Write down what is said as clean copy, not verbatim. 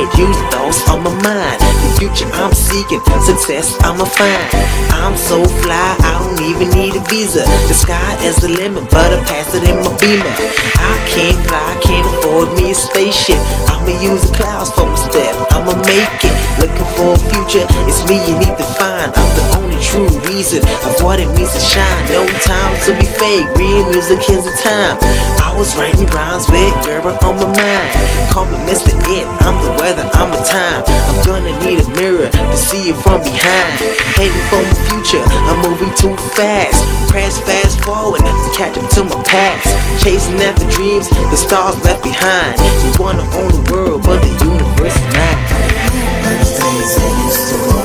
you, thoughts on my mind. The future I'm seeking, success I'ma find. I'm so fly, I don't even need a visa. The sky is the limit, but I pass it in my Beamer. I can't fly, can't afford me a spaceship. I'ma use the clouds for my step, I'ma make it. Looking for a future, it's me you need to find. I'm the only true reason of what it means to shine. No time to be fake, real music is the time. I was writing rhymes with girl on my mind. Call me Mr. It, I'm the weather, I'm the time. I'm gonna need a mirror to see it from behind. Hating for my future, I'm moving too fast. Press fast forward to catch up to my past. Chasing after dreams, the stars left behind. You wanna own the world, but the universe is mine. Things I used to